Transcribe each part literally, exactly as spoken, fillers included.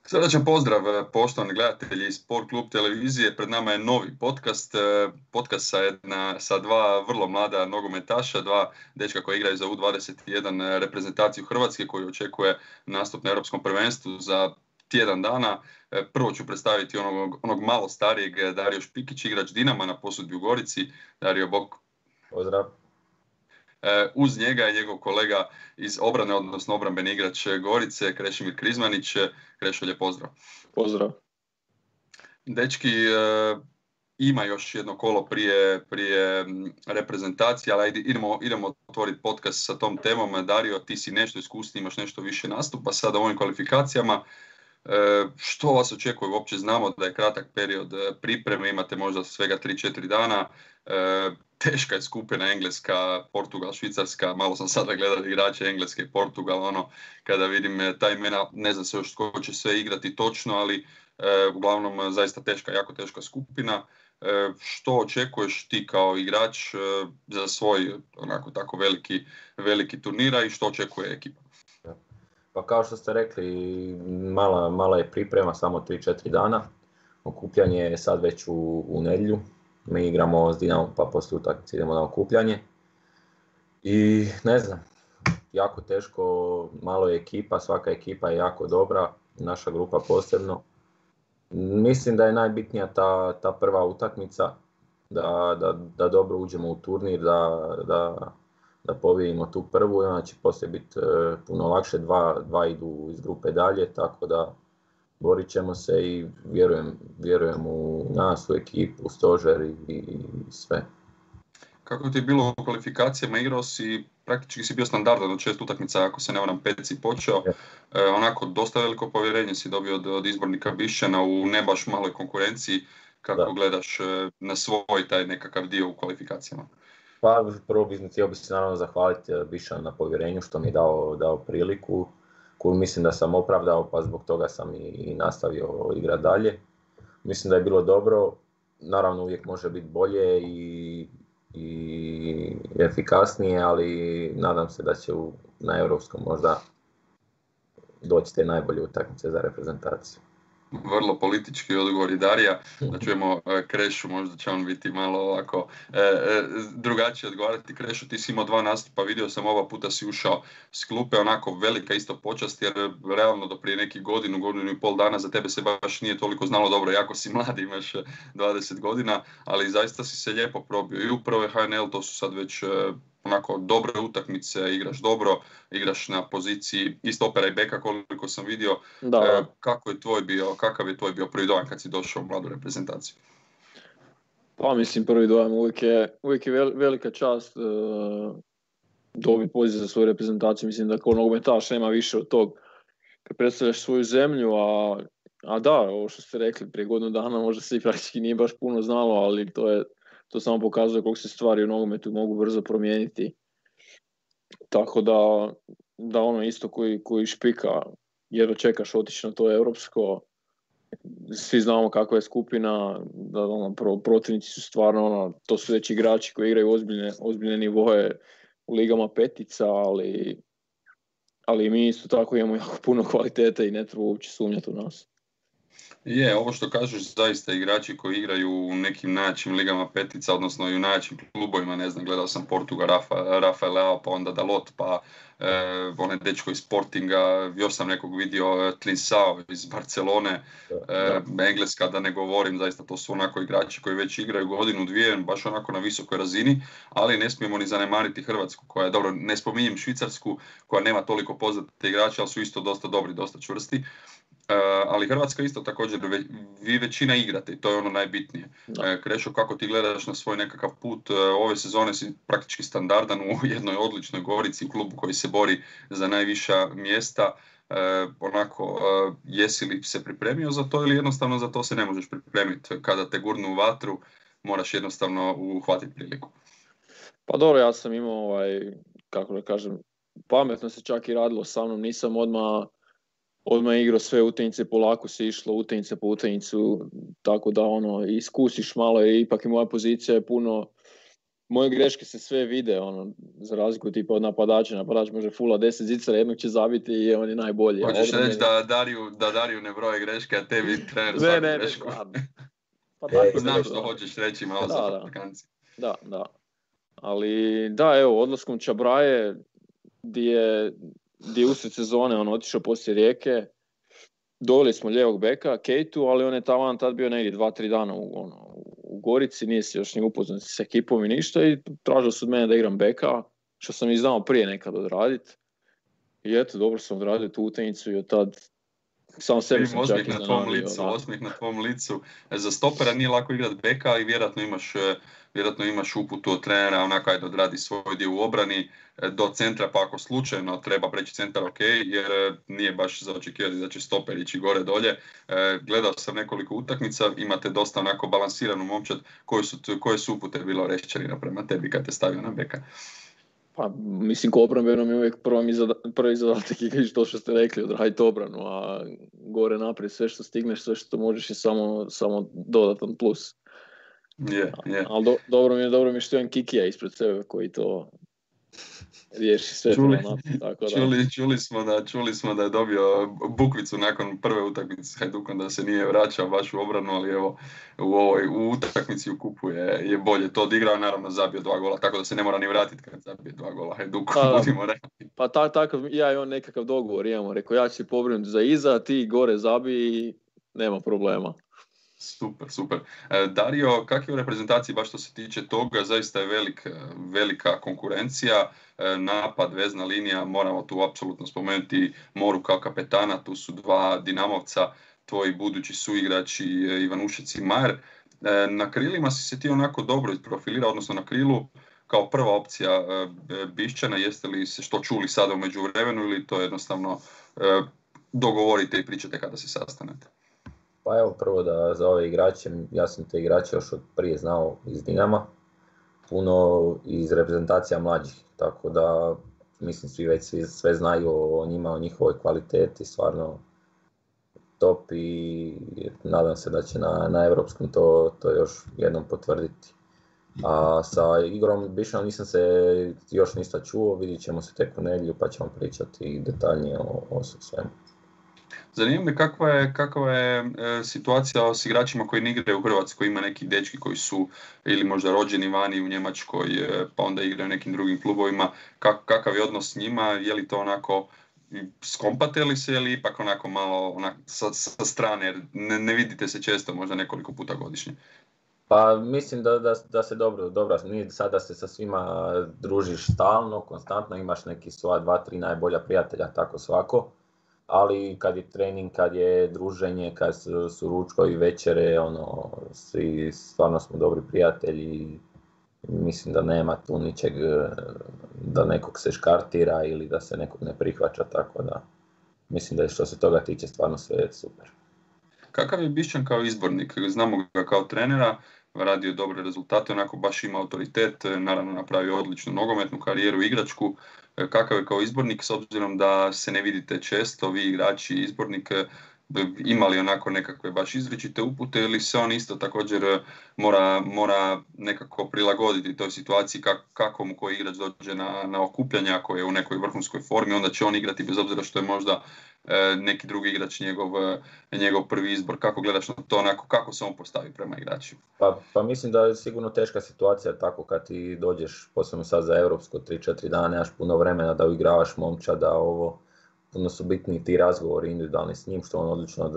Srdačan pozdrav, poštovani gledatelji iz Sport Klub televizije. Pred nama je novi podcast, podcast sa, jedna, sa dva vrlo mlada nogometaša, dva dečka koji igraju za U dvadeset jedan reprezentaciju Hrvatske koji očekuje nastup na Europskom prvenstvu za tjedan dana. Prvo ću predstaviti onog, onog malo starijeg, Dario Špikić, igrač Dinama na Posudbi u Gorici. Dario, bok. Pozdrav. Uz njega je njegov kolega iz obrane, odnosno obrambeni igrač Gorice, Krešimir Krizmanić. Krešo, lijep pozdrav. Pozdrav. Dečki, ima još jedno kolo prije, prije reprezentacije, ali idemo, idemo otvoriti podcast sa tom temom. Dario, ti si nešto iskusniji, imaš nešto više nastupa sada u ovim kvalifikacijama. Što vas očekuje? Uopće znamo da je kratak period pripreme, imate možda svega tri četiri dana. Teška je skupina Engleska, Portugal, Švicarska, malo sam sada gledao igrače Engleske i Portugal, ono, kada vidim ta imena, ne znam se još tko će sve igrati točno, ali e, uglavnom zaista teška, jako teška skupina. E, što očekuješ ti kao igrač e, za svoj onako tako veliki, veliki turnira i što očekuje ekipa? Pa kao što ste rekli, mala, mala je priprema, samo tri četiri dana. Okupljanje je sad već u, u nedjelju. Mi igramo s Dinamom pa poslije utakmice idemo na okupljanje. I ne znam, jako teško, malo je ekipa, svaka ekipa je jako dobra, naša grupa posebno. Mislim da je najbitnija ta, ta prva utakmica, da, da, da dobro uđemo u turnir, da, da, da pobijedimo tu prvu i onda će poslije biti e, puno lakše, dva, dva idu iz grupe dalje, tako da borit ćemo se i vjerujem, vjerujem u nas, u ekipu, u stožer i, i sve. Kako ti je bilo u kvalifikacijama? Igrao si, praktički si bio standardan od šest utakmica, ako se ne varam, pet si počeo. E, onako, dosta veliko povjerenje si dobio od, od izbornika Bišćana u ne baš maloj konkurenciji. Kako da. Gledaš na svoj taj nekakav dio u kvalifikacijama? Pa prvo bih htio bi se naravno zahvaliti Bišćanu na povjerenju što mi je dao, dao priliku, koju mislim da sam opravdao, pa zbog toga sam i nastavio igrati dalje. Mislim da je bilo dobro, naravno uvijek može biti bolje i, i efikasnije, ali nadam se da će u, na Europskom možda doći te najbolje utakmice za reprezentaciju. Vrlo politički odgovor i Darija, da čujemo Krešu, možda će on biti malo ovako e, e, drugačije odgovarati. Krešu, ti si imao dva nastupa, vidio sam ova puta si ušao s klupe, onako velika isto počast, jer realno do prije nekih godinu, godinu i pol dana za tebe se baš nije toliko znalo dobro, jako si mladi, imaš dvadeset godina, ali zaista si se lijepo probio i u prve H N L, to su sad već onako dobre utakmice, igraš dobro, igraš na poziciji i stopera i beka koliko sam vidio. E, kako je tvoj bio, kakav je tvoj bio prvi dojam kad si došao u mladu reprezentaciju? Pa mislim prvi dojam uvijek je, uvijek je velika čast uh, dobiti poziv za svoju reprezentaciju. Mislim da kao nogometaš nema više od tog kad predstavljaš svoju zemlju, a, a da, ovo što ste rekli prije godinu dana možda se i praktički nije baš puno znalo, ali to je to samo pokazuje koliko se stvari u nogometu mogu brzo promijeniti. Tako da, da ono isto koji, koji Špika, jedno čekaš otići na to europsko. Svi znamo kakva je skupina, da ono, pro, protivnici su stvarno, ono, to su već igrači koji igraju ozbiljne, ozbiljne nivoje u ligama petica, ali, ali mi isto tako imamo jako puno kvalitete i ne treba uopće sumnjati u nas. Je, ovo što kažeš, zaista igrači koji igraju u nekim najjačim ligama petica, odnosno i u najjačim klubovima, ne znam, gledao sam Portugal, Rafa, Rafael Leao, pa onda Dalot, pa e, onaj dečko iz Sportinga, još sam nekog vidio, Tlinsao iz Barcelone, e, Engleska, da ne govorim, zaista to su onako igrači koji već igraju godinu, dvije, baš onako na visokoj razini, ali ne smijemo ni zanemariti Hrvatsku, koja je, dobro, ne spominjem Švicarsku, koja nema toliko poznate igrače, ali su isto dosta dobri, dosta čvrsti. Uh, ali Hrvatska isto također, ve, vi većina igrate i to je ono najbitnije. Uh, Krešo, kako ti gledaš na svoj nekakav put? Uh, ove sezone si praktički standardan u jednoj odličnoj Gorici, klubu koji se bori za najviša mjesta. Uh, onako, uh, jesi li se pripremio za to ili jednostavno za to se ne možeš pripremiti? Kada te gurnu u vatru, moraš jednostavno uhvatiti priliku. Pa dobro, ja sam imao, ovaj, kako da kažem, pametno se čak i radilo sa mnom, nisam odmah Odmah igrao sve utakmice, polako se išlo utakmice po utakmicu, tako da ono, iskusiš malo i ipak i moja pozicija je puno, moje greške se sve vide, ono, za razliku tipa od napadača, napadač može fula deset zicara, jednog će zabiti i on je najbolji. Hoćeš reći da Dariju, da Dariju ne broje greške, a tebi trener ne, svaku ne, grešku. Ne, ne, pa tako znam što hoćeš reći, malo da, za da. Afrikanci. Da, da. Ali da, evo, odlaskom Čabraje, di je, di je usred sezone on otišao poslije Rijeke, doveli smo lijevog beka, Kejtu, ali on je taman tad bio negdje dva, tri dana u, ono, u Gorici, nije se još ni upoznat s ekipom i ništa i tražio su od mene da igram beka, što sam i znao prije nekad odraditi. I eto, dobro sam odradio tu utakmicu i od tad sam sebi sam čak na tvom licu, osmijeh na tvom licu. Za stopera nije lako igrati beka i vjerojatno imaš, vjerojatno imaš uputu od trenera, onako ajde odradi svoj dio u obrani do centra, pa ako slučajno treba preći centar, ok, jer nije baš za očekivati da će stoper ići gore dolje. Gledao sam nekoliko utakmica, imate dosta onako balansiranu momčad. Koje su, koje su upute bilo Rešćanina prema tebi kad te stavio na beka? Pa, mislim, ko obrambeno mi je uvijek prvi, zada, prvi zadatak i to što ste rekli, odraditi obranu, a gore naprijed sve što stigneš, sve što možeš je samo, samo dodatan plus. Yeah, yeah. Ali do, dobro mi je, dobro mi je što imam Kikija ispred sebe koji to riješi sve čuli, naprijed, tako da. Čuli, čuli, smo da, čuli smo da je dobio bukvicu nakon prve utakmice s Hajdukom, da se nije vraćao baš u obranu, ali evo u ovoj u utakmici u kupu je, je bolje to odigrao, naravno zabio dva gola, tako da se ne mora ni vratiti kad zabije dva gola Hajduku, budimo realni. Pa tako, tako, ja i on nekakav dogovor imamo, rekao ja ću se pobrinuti za iza, ti gore zabiji i nema problema. Super, super. Dario, kak je u reprezentaciji baš što se tiče toga? Zaista je velik, velika konkurencija, napad, vezna linija, moramo tu apsolutno spomenuti Moru kao kapetana, tu su dva Dinamovca, tvoji budući suigrači Ivanušec i Majer. Na krilima si se ti onako dobro isprofilirao, odnosno na krilu kao prva opcija Bišćana, jeste li se što čuli sada u međuvremenu ili to jednostavno dogovorite i pričate kada se sastanete? Pa evo prvo da za ove igrače, ja sam te igrače još od prije znao iz Dinama, puno iz reprezentacija mlađih, tako da mislim svi već svi, sve znaju o njima, o njihovoj kvaliteti, stvarno top i nadam se da će na, na europskom to, to još jednom potvrditi. A sa Igorom Bišanom nisam se još ništa čuo, vidit ćemo se tek u nedjelju pa ćemo pričati detaljnije o, o svemu. Zanima me kakva je, kakva je e, situacija s igračima koji ne igraju u Hrvatskoj, ima neki dečki koji su ili možda rođeni vani u Njemačkoj e, pa onda igraju u nekim drugim klubovima, Kak, kakav je odnos s njima, je li to onako skompate li se ili ipak onako malo onak, sa, sa strane, jer ne, ne vidite se često, možda nekoliko puta godišnje? Pa mislim da, da, da se dobro, dobro, nije sad da se sa svima družiš stalno, konstantno, imaš neki svoja dva, tri najbolja prijatelja, tako svako. Ali kad je trening, kad je druženje, kad su, su ručkovi, večere, ono, svi stvarno smo dobri prijatelji. Mislim da nema tu ničeg da nekog se škartira ili da se nekog ne prihvaća, tako da mislim da je što se toga tiče stvarno sve super. Kakav je Bišćan kao izbornik? Znamo ga kao trenera, radio dobre rezultate, onako baš ima autoritet, naravno napravio odličnu nogometnu karijeru, igračku. Kakav je kao izbornik, s obzirom da se ne vidite često, vi igrači i izbornik, imali onako nekakve baš izričite upute ili se on isto također mora, mora nekako prilagoditi toj situaciji kak, kako mu koji igrač dođe na, na okupljanje, ako je u nekoj vrhunskoj formi, onda će on igrati bez obzira što je možda e, neki drugi igrač njegov, njegov prvi izbor. Kako gledaš na to, onako, kako se on postavi prema igračima? Pa, pa mislim da je sigurno teška situacija tako kad ti dođeš, posebno sad za europsko tri četiri dana, nemaš puno vremena da uigravaš momčada, ovo. Puno su bitni ti razgovori individualni s njim, što on odlično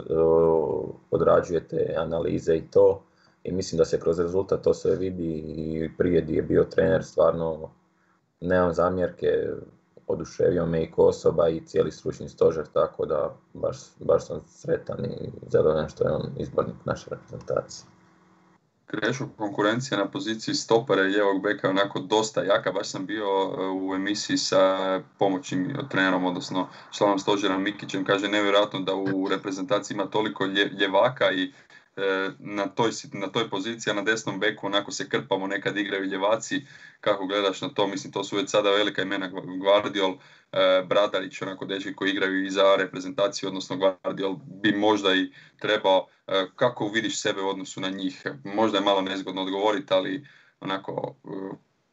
odrađuje te analize i to. I mislim da se kroz rezultat to sve vidi i prije di je bio trener, stvarno nemam zamjerke, oduševio me i ko osoba i cijeli stručni stožer, tako da baš, baš sam sretan i zadovoljan što je on izbornik naše reprezentacije. Krešo, konkurencija na poziciji stopera i lijevog beka je onako dosta jaka, baš sam bio u emisiji sa pomoćnim trenerom, odnosno članom stožera Mikićem, kaže nevjerojatno da u reprezentaciji ima toliko ljevaka i e, na, toj, na toj poziciji, a na desnom beku onako se krpamo, nekad igraju ljevaci. Kako gledaš na to? Mislim, to su već sada velika imena, Gvardiol, e, Bradarić, onako dečki koji igraju i za reprezentaciju, odnosno Gvardiol bi možda i trebao. E, kako vidiš sebe u odnosu na njih? Možda je malo nezgodno odgovoriti, ali onako, e,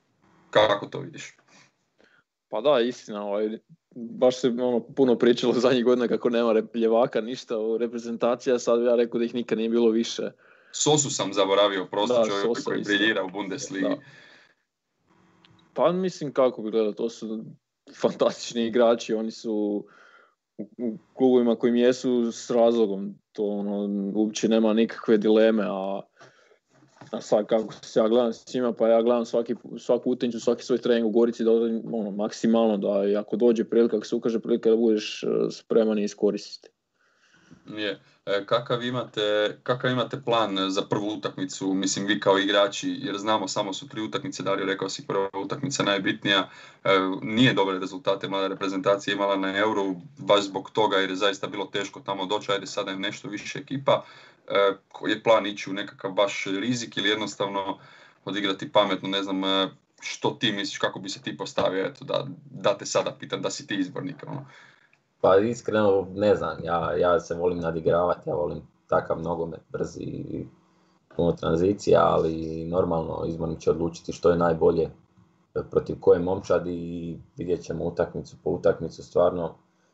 kako to vidiš? Pa da, istina, ovaj, baš se ono, puno pričalo zadnjih godina kako nema ljevaka, ništa o reprezentaciji, a sad ja rekao da ih nikad nije bilo više. Sosu sam zaboravio, prosto čovjek Sosa koji isto. briljira u Bundesligi. Da. Pa mislim kako bi gledao, to su fantastični igrači, oni su u, u klubovima kojim jesu s razlogom, to ono, uopće nema nikakve dileme, a, a sad kako se ja gledam s njima, pa ja gledam svaki, svaku utakmicu, svaki svoj trening u Gorici da ono, maksimalno da i ako dođe prilika, ako se ukaže prilika da budeš spreman i iskoristiti. Je. E, kakav imate, kakav imate plan za prvu utakmicu, mislim vi kao igrači, jer znamo samo su tri utakmice, Dario rekao si prva utakmica najbitnija, e, nije dobre rezultate mlada reprezentacija imala na Euru, baš zbog toga jer je zaista bilo teško tamo doći, ajde sada je nešto više ekipa, e, koji je plan ići u nekakav baš rizik ili jednostavno odigrati pametno, ne znam što ti misliš, kako bi se ti postavio, eto da, da te sada pitam, da si ti izbornik, ono. Pa iskreno ne znam, ja, ja se volim nadigravati, ja volim takav nogomet brzi i puno tranzicija, ali normalno izbornik će odlučiti što je najbolje protiv koje momčadi i vidjet ćemo utakmicu po utakmicu, stvarno.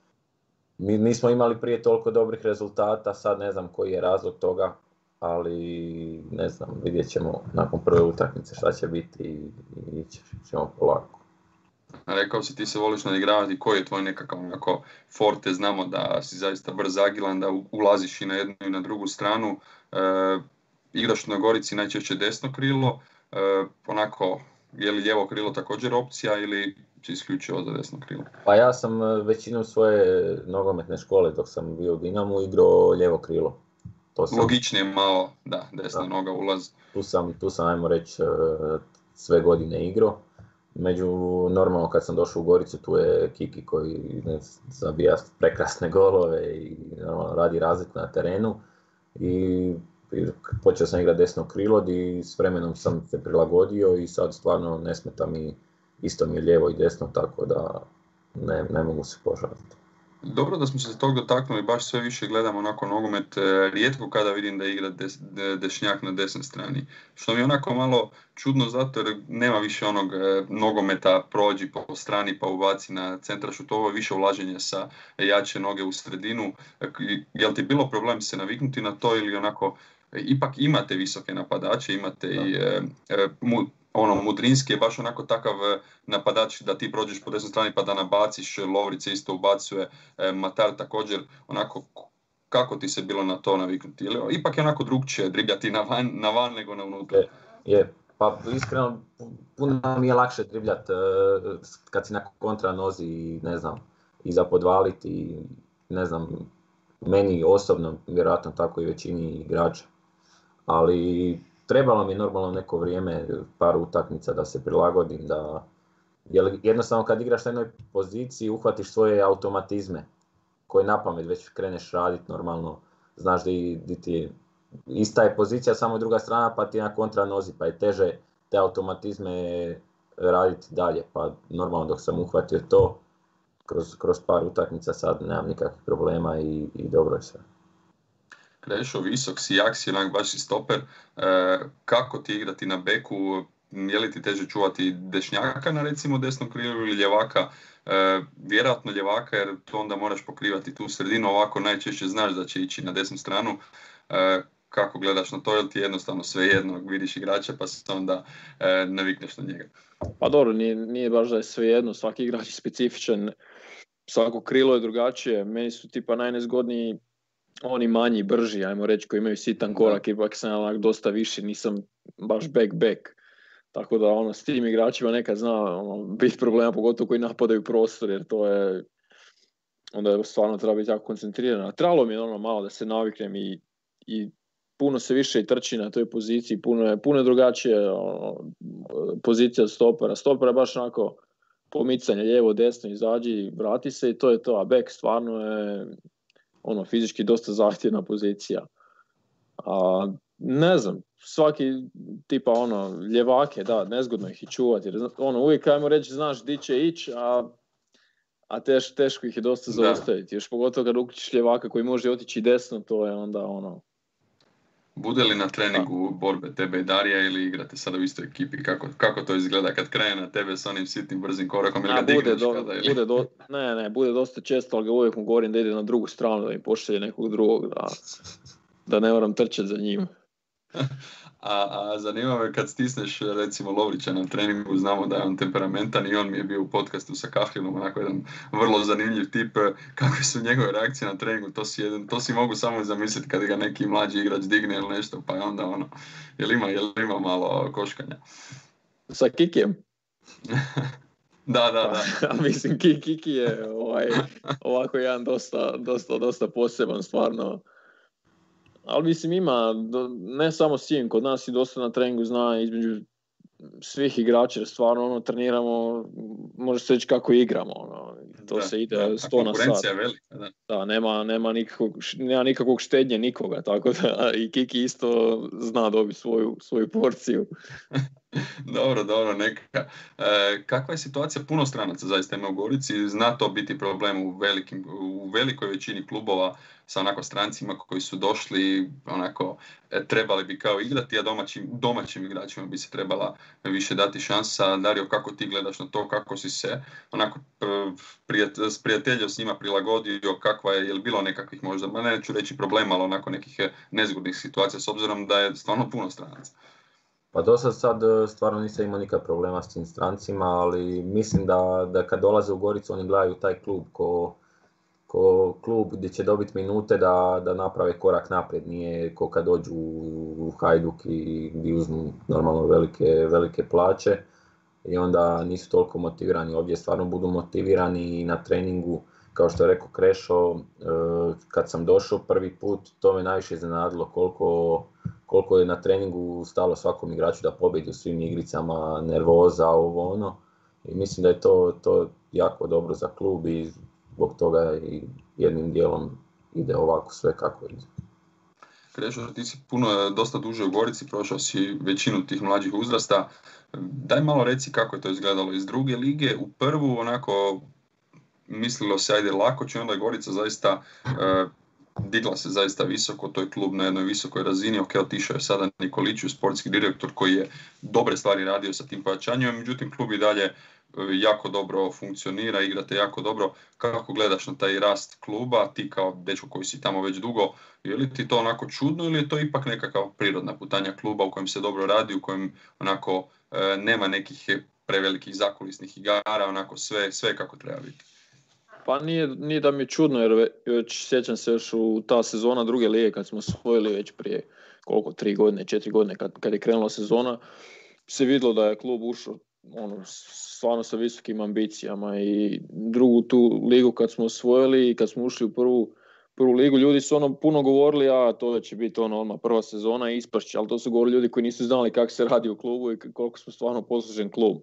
Mi nismo imali prije toliko dobrih rezultata, sad ne znam koji je razlog toga, ali ne znam, vidjet ćemo nakon prve utakmice šta će biti i, i ćemo polako. Rekao si ti se voliš nadigravati, koji je tvoj nekakav onako forte, znamo da si zaista brz, agilan, da ulaziš i na jednu i na drugu stranu, e, igraš na Gorici najčešće desno krilo, e, onako je li lijevo krilo također opcija ili si isključio za desno krilo? Pa ja sam većinu svoje nogometne škole dok sam bio u Dinamu igrao lijevo krilo. To sam, logičnije malo, da, desna da. Noga ulaz. Tu sam, tu sam ajmo reći sve godine igrao. Među, normalno kad sam došao u Goricu, tu je Kiki koji ne, zabija prekrasne golove i normalno radi razliku na terenu. I, i počeo sam igrati desno krilo i s vremenom sam se prilagodio i sad stvarno ne smeta mi, isto mi je lijevo i desno, tako da ne, ne mogu se požaliti. Dobro da smo se tog dotaknuli, baš sve više gledam onako nogomet, rijetko kada vidim da igra des, dešnjak na desnoj strani. Što mi je onako malo čudno zato jer nema više onog nogometa prođi po strani pa ubaci na centra šutova, više ulaženja sa jače noge u sredinu. Jel ti bilo problem se naviknuti na to ili onako, ipak imate visoke napadače, imate da. i e, e, mu, ono, Mudrinski je baš onako takav napadač da ti prođeš po desnoj strani pa da nabaciš, Lovrić isto ubacuje, e, Matar također, onako kako ti se bilo na to naviknuti? Ili, ipak je onako drugčije dribljati na van, na van nego na unutra. Je, je, pa iskreno puno mi je lakše dribljati uh, kad si na kontra nozi i ne znam, i za podvaliti i ne znam, meni osobno, vjerojatno tako i većini igrača, ali trebalo mi je normalno neko vrijeme, par utakmica da se prilagodim, da jer jednostavno kad igraš na jednoj poziciji uhvatiš svoje automatizme koje napamet već kreneš raditi normalno, znaš da i, da ti ista je pozicija, samo druga strana pa ti je na kontra nozi, pa je teže te automatizme raditi dalje, pa normalno dok sam uhvatio to kroz, kroz par utakmica sad nemam nikakvih problema i, i dobro je sve. Krešo, visok si, jak si, onak baš si stoper, e, kako ti igrati na beku, je li ti teže čuvati dešnjaka na recimo desnom krilu ili ljevaka, e, vjerojatno ljevaka jer to onda moraš pokrivati tu sredinu, ovako najčešće znaš da će ići na desnu stranu, e, kako gledaš na to, je li ti jednostavno sve jedno, vidiš igrača pa se onda e, navikneš na njega? Pa dobro, nije, nije baš da je sve jedno, svaki igrač je specifičan, svako krilo je drugačije, meni su tipa najnezgodniji oni manji, brži, ajmo reći, koji imaju sitan korak, ipak sam onak dosta više, nisam baš back-back. Tako da ono, s tim igračima nekad zna ono, biti problema, pogotovo koji napadaju prostor, jer to je, onda stvarno treba biti jako koncentriran. A trebalo mi je ono malo da se naviknem i, i puno se više i trči na toj poziciji, puno je, puno je drugačije ono, pozicija od stopera. Stopera je baš onako pomicanje, lijevo, desno, izađi, vrati se i to je to, a back stvarno je ono, fizički dosta zahtjevna pozicija. A, ne znam, svaki tipa ono, ljevake, da, nezgodno ih i čuvati. Jer, ono, uvijek, ajmo reći, znaš di će ići, a, a teš, teško ih je dosta zaustaviti. Još pogotovo kad uključiš ljevaka koji može otići desno, to je onda ono... Bude li na treningu borbe tebe i Darija ili igrate sada u istoj ekipi? Kako, kako to izgleda kad krene na tebe s onim sitnim brzim korakom ili ga digneš do, kada? Ili? Bude do, ne, ne, bude dosta često, ali ga uvijek mu govorim da ide na drugu stranu, da mi pošalje nekog drugog, da, da ne moram trčati za njim. A, a zanima me kad stisneš recimo Lovrića na treningu, znamo da je on temperamentan i on mi je bio u podcastu sa Kahlinom, onako jedan vrlo zanimljiv tip. Kakve su njegove reakcije na treningu, to si, jedan, to si mogu samo zamisliti kad ga neki mlađi igrač digne ili nešto, pa je onda ono, jel ima, jel ima malo koškanja? Sa Kikijem? Da, da, da. A mislim, Kiki je ovaj, ovako jedan dosta, dosta, dosta poseban, stvarno. Ali mislim ima, ne samo Sin, kod nas i dosta na treningu zna između svih igrača, jer stvarno ono, treniramo, može se reći kako igramo, ono, to da, se ide da, sto na sat. Je velika, da. Da, nema, nema, nikakvog, nema nikakvog štednje nikoga, tako da i Kiki isto zna dobiti svoju, svoju porciju. Dobro, dobro, neka. E, kakva je situacija? Puno stranaca zaista ima u Gorici, zna to biti problem u, velikim, u velikoj većini klubova sa onako strancima koji su došli, onako, e, trebali bi kao igrati, a domaćim, domaćim igračima bi se trebala više dati šansa. Dario, kako ti gledaš na to, kako si se onako prijatelj, s prijateljom s njima prilagodio, kakva je, je li bilo nekakvih možda, ma neću reći problema, ali onako nekih nezgodnih situacija, s obzirom da je stvarno puno stranaca? Pa do sad, sad stvarno nisam imao nikad problema s tim strancima, ali mislim da, da kad dolaze u Goricu oni gledaju taj klub ko, ko klub gdje će dobiti minute da, da naprave korak naprijed, nije ko kad dođu u Hajduk i gdje uzmu normalno velike, velike plaće i onda nisu toliko motivirani. Ovdje stvarno budu motivirani na treningu, kao što je rekao Krešo, kad sam došao prvi put, to me najviše iznenadilo koliko koliko je na treningu stalo svakom igraču da pobjedi u svim igricama, nervoza, ovo ono. I mislim da je to, to jako dobro za klub i zbog toga i jednim dijelom ide ovako sve kako ide. Krešo, ti si puno, dosta duže u Gorici, prošao si većinu tih mlađih uzrasta. Daj malo reci kako je to izgledalo iz druge lige. U prvu onako mislilo se ajde lako će, onda je Gorica zaista... Uh, digla se zaista visoko, to je klub na jednoj visokoj razini, ok, otišao je sada Nikoliću, sportski direktor koji je dobre stvari radio sa tim pojačanjem, međutim klub i dalje jako dobro funkcionira, igrate jako dobro. Kako gledaš na taj rast kluba, ti kao dečko koji si tamo već dugo, je li ti to onako čudno ili je to ipak nekakav prirodna putanja kluba u kojem se dobro radi, u kojem onako e, nema nekih prevelikih zakulisnih igara, onako sve, sve kako treba biti? Pa nije, nije da mi je čudno, jer već sjećam se još u ta sezona druge lige kad smo osvojili već prije koliko, tri godine, četiri godine kad, kad je krenula sezona, se vidjelo da je klub ušao ono, stvarno sa visokim ambicijama i drugu tu ligu kad smo osvojili i kad smo ušli u prvu, prvu ligu, ljudi su ono puno govorili, a to će biti ono odmah prva sezona i ispašće, ali to su govorili ljudi koji nisu znali kako se radi u klubu i koliko smo stvarno poslužen klub.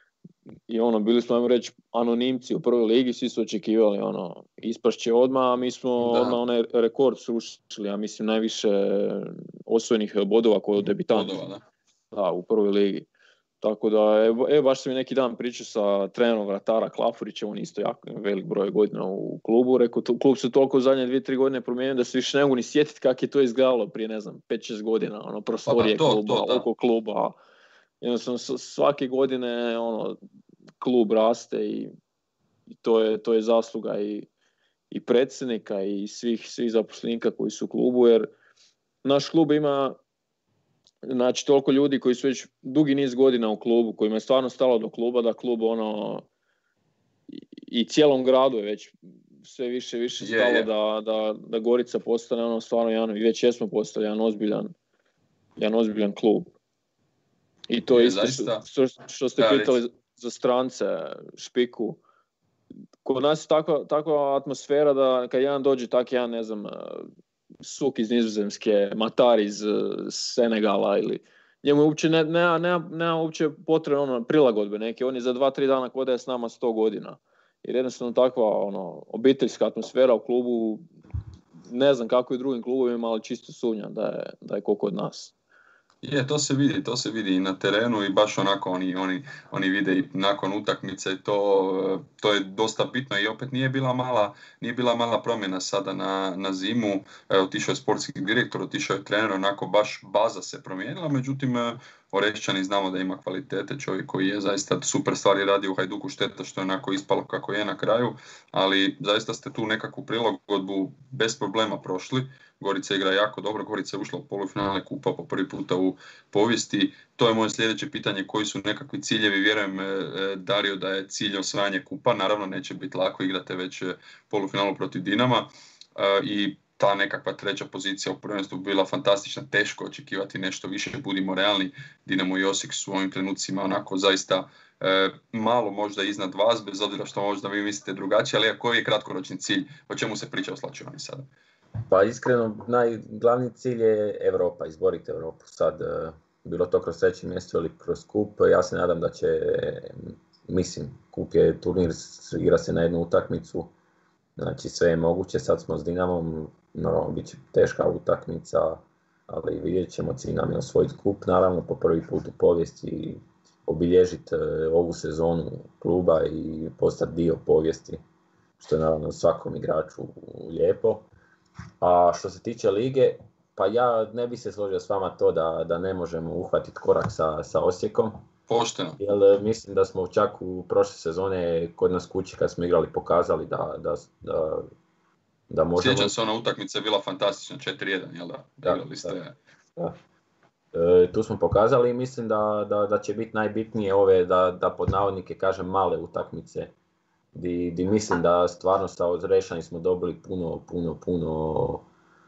I ono, bili smo, ajmo reći, anonimci u prvoj ligi, svi su očekivali, ono, ispašće odmah, a mi smo da. odmah onaj rekord srušili, ja mislim, najviše osvojenih bodova kod debitanta. Da. da, u prvoj ligi. Tako da, evo, evo baš sam mi neki dan pričao sa trenerom vratara Klafurićem, on isto jako velik broj godina u klubu, rekao, klub se toliko u zadnje dvije, tri godine promijenio da se više ne mogu ni sjetiti kako je to izgledalo prije, ne znam, pet šest godina, ono, prostorije pa, to, kluba, to, oko kluba. Jednostavno svake godine ono, klub raste i, i to, je, to je zasluga i, i predsjednika i svih, svih zaposlenika koji su u klubu, jer naš klub ima znači, toliko ljudi koji su već dugi niz godina u klubu, kojima je stvarno stalo do kluba, da klub ono, i, i cijelom gradu je već sve više više stalo yeah, yeah. Da, da, da Gorica postane ono stvarno jedan, i već jesmo postali jedan ozbiljan, jedan ozbiljan klub. I to je isto što, što ste pitali za, za strance, Špiku. Kod nas je takva, takva atmosfera da kad jedan dođe tak jedan, ne znam, Suk iz Nizozemske, Matar iz Senegala ili njemu uopće ne, nema, nema, nema uopće potrebno ono, prilagodbe neke. On je za dva, tri dana kod da je s nama sto godina. Jer jednostavno takva ono, obiteljska atmosfera u klubu, ne znam kako i drugim klubovima, ali čisto sumnjam da je, da je ko kod nas. Je, to se vidi, to se vidi i na terenu i baš onako oni, oni, oni vide i nakon utakmice, to, to je dosta bitno i opet nije bila mala, nije bila mala promjena sada na, na zimu, e, otišao je sportski direktor, otišao je trener, onako baš baza se promijenila, međutim Orešćani znamo da ima kvalitete, čovjek koji je zaista super stvari radi u Hajduku, šteta što je onako ispalo kako je na kraju, ali zaista ste tu nekakvu prilagodbu bez problema prošli. Gorica igra jako dobro, Gorica je ušla u polufinale kupa po prvi puta u povijesti. To je moje sljedeće pitanje, koji su nekakvi ciljevi, vjerujem Dario da je cilj osvajanje kupa, naravno neće biti lako, igrate već polufinalu protiv Dinama i ta nekakva treća pozicija u prvenstvu bila fantastična, teško očekivati nešto više, budimo realni, Dinamo i Osijek su u ovim trenucima onako zaista e, malo možda iznad vas, bez obzira što možda vi mislite drugačije, ali koji je kratkoročni cilj, o čemu se priča o slačioni sada? Pa iskreno, najglavni cilj je Europa, izboriti Europu sad, e, bilo to kroz treće mjesto ili kroz kup, ja se nadam da će, mislim, kup je turnir, igra se na jednu utakmicu, znači sve je moguće, sad smo s Dinamom, normalno bit će teška utakmica, ali vidjet ćemo, cilj nam je osvojiti kup, naravno po prvi put u povijesti, obilježiti ovu sezonu kluba i postati dio povijesti, što je naravno svakom igraču lijepo. A što se tiče lige, pa ja ne bi se složio s vama to da, da ne možemo uhvatiti korak sa, sa Osijekom. Pošteno. Jer mislim da smo čak u prošle sezone kod nas kući kad smo igrali pokazali da, da, da, da možemo... Sjećam se, ona utakmica je bila fantastična, četiri jedan, jel da? Da, igrali ste... da, da. E, tu smo pokazali i mislim da, da, da će biti najbitnije ove, da, da pod navodnike kažem, male utakmice. Di, di mislim da stvarno sa Orešćani smo dobili puno, puno, puno...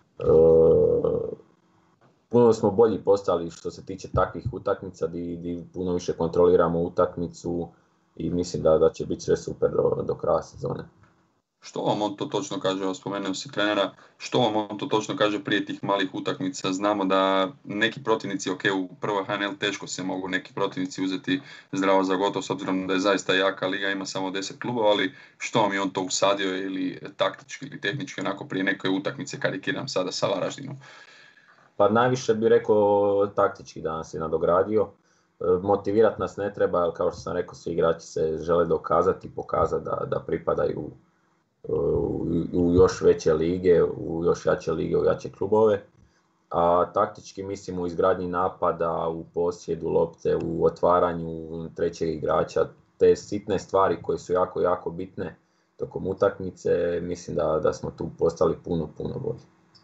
E, puno smo bolji postali što se tiče takvih utakmica, di, di puno više kontroliramo utakmicu i mislim da, da će biti sve super do, do kraja sezone. Što vam on to točno kaže, spomenuo si trenera, što vam on to točno kaže prije tih malih utakmica? Znamo da neki protivnici, ok, u prvoj H N L teško se mogu neki protivnici uzeti zdravo za gotovo, s obzirom da je zaista jaka liga, ima samo deset klubova, ali što vam je on to usadio ili taktički ili tehnički onako prije neke utakmice, karikiram sada sa Varaždinom? Pa najviše bih rekao taktički da nas je nadogradio. Motivirati nas ne treba, jer kao što sam rekao, svi igrači se žele dokazati i pokazati da, da pripadaju u, u još veće lige, u još jače lige, u jače klubove. A taktički mislim u izgradnji napada, u posjedu lopte, u otvaranju trećeg igrača, te sitne stvari koje su jako, jako bitne tokom utakmice, mislim da, da smo tu postali puno, puno bolji.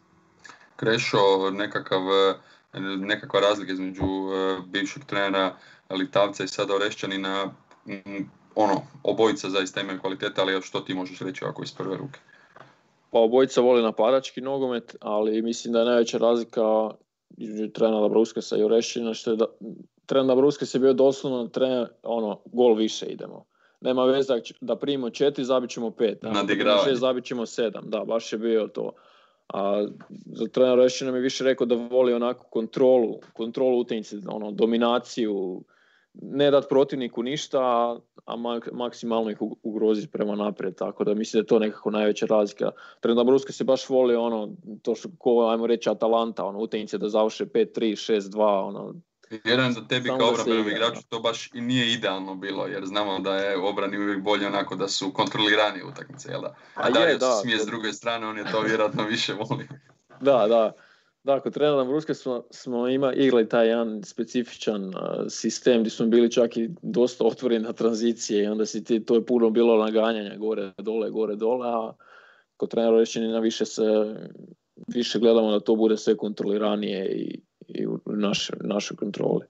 Krešo, nekakav, nekakva razlika između bivšeg trenera Litavca i sada Orešćanina, ono, obojica zaista imaju kvalitete, ali što ti možeš reći ovako iz prve ruke? Pa obojica vole napadački nogomet, ali mislim da je najveća razlika između trenera Labruskasa i Orešćanina, što je da trener Labruskas je bio doslovno trener, ono, gol više idemo. Nema veze da primimo četiri, zabit ćemo pet. Da primimo šest, zabit ćemo sedam. Da, baš je bio to. A za trener Orešćanina mi više rekao da voli onako kontrolu, kontrolu utakmice, ono, dominaciju, ne dati protivniku ništa, a maksimalno ih ugroziti prema naprijed, tako da mislim da je to nekako najveća razlika. Trener Labruskas se baš voli ono, to što, ko, ajmo reći, Atalanta, ono, utakmice da završe pet tri, šest dva, ono. Vjerujem da tebi kao obrambenom igraču to baš i nije idealno bilo, jer znamo da je obrani uvijek bolje onako da su kontrolirani utakmice, jel da? A Dario se smije s druge strane, on je to vjerojatno više volio. Da, da. Da, kod trenera Labruska smo, smo ima, igrali taj jedan specifičan uh, sistem gdje smo bili čak i dosta otvoreni na tranzicije i onda si ti, to je puno bilo naganjanja gore, dole, gore, dole, a kod trenera Orešćanina više se, više gledamo da to bude sve kontroliranije i, i u naš, našoj kontroli.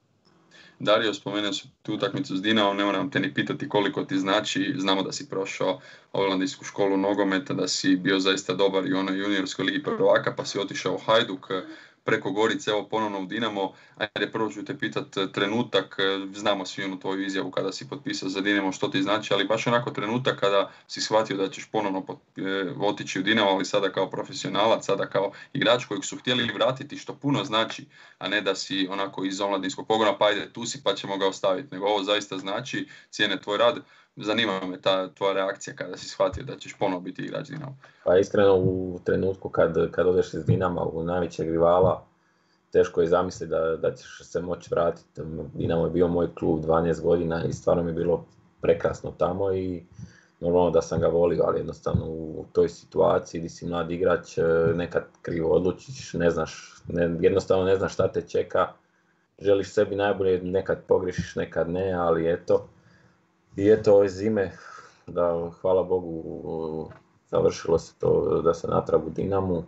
Dario, spomenuo si tu utakmicu s Dinamom, ne moram te ni pitati koliko ti znači, znamo da si prošao holandijsku školu nogometa, da si bio zaista dobar i u onoj juniorskoj ligi prvaka, pa si otišao u Hajduk, preko Gorice, evo ponovno u Dinamo. Ajde, prvo ću te pitat trenutak, znamo svi onu tvoju izjavu kada si potpisao za Dinamo, što ti znači, ali baš onako trenutak kada si shvatio da ćeš ponovno pot, e, otići u Dinamo, ali sada kao profesionalac, sada kao igrač kojeg su htjeli vratiti, što puno znači, a ne da si onako iz omladinskog pogona, pa ajde tu si pa ćemo ga ostaviti, nego ovo zaista znači, cijene tvoj rad. Zanima me ta tvoja reakcija kada si shvatio da ćeš ponovno biti igrač Dinamo. Pa iskreno u trenutku kad, kad odeš iz Dinama u najvećeg rivala teško je zamisliti da, da ćeš se moći vratiti. Dinamo je bio moj klub dvanaest godina i stvarno mi je bilo prekrasno tamo i normalno da sam ga volio, ali jednostavno u toj situaciji gdje si mlad igrač nekad krivo odlučiš, ne znaš, ne, jednostavno ne znaš šta te čeka, želiš sebi najbolje, nekad pogrešiš, nekad ne, ali eto. I eto ove zime, da hvala Bogu, završilo se to da se natrag u Dinamu.